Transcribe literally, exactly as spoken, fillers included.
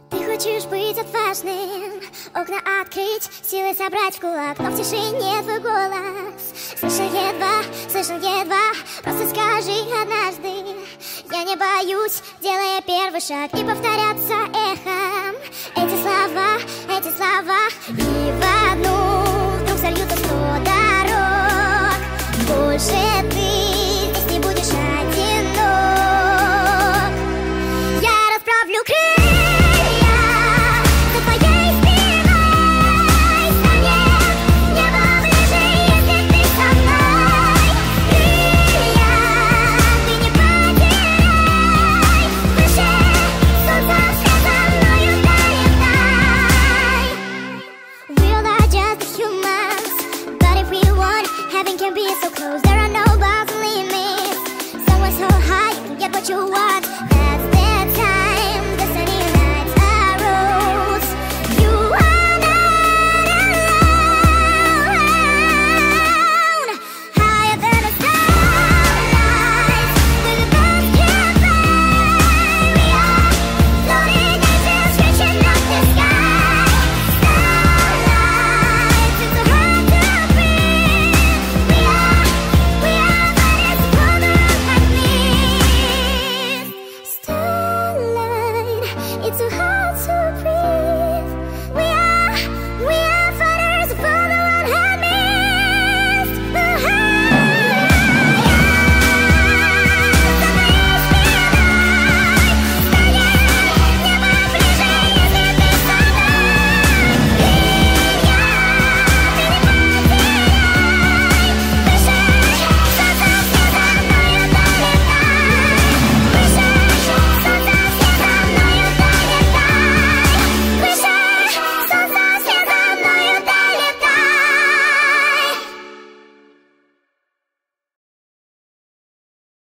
Ты хочешь быть отважным, окна открыть, силы собрать в кулак, но в тишине твой голос слышен едва, слышен едва. Просто скажи однажды: я не боюсь, делая первый шаг, и повторяться эхом эти слова, эти слова. И в одну вдруг сольются сто дорог. Больше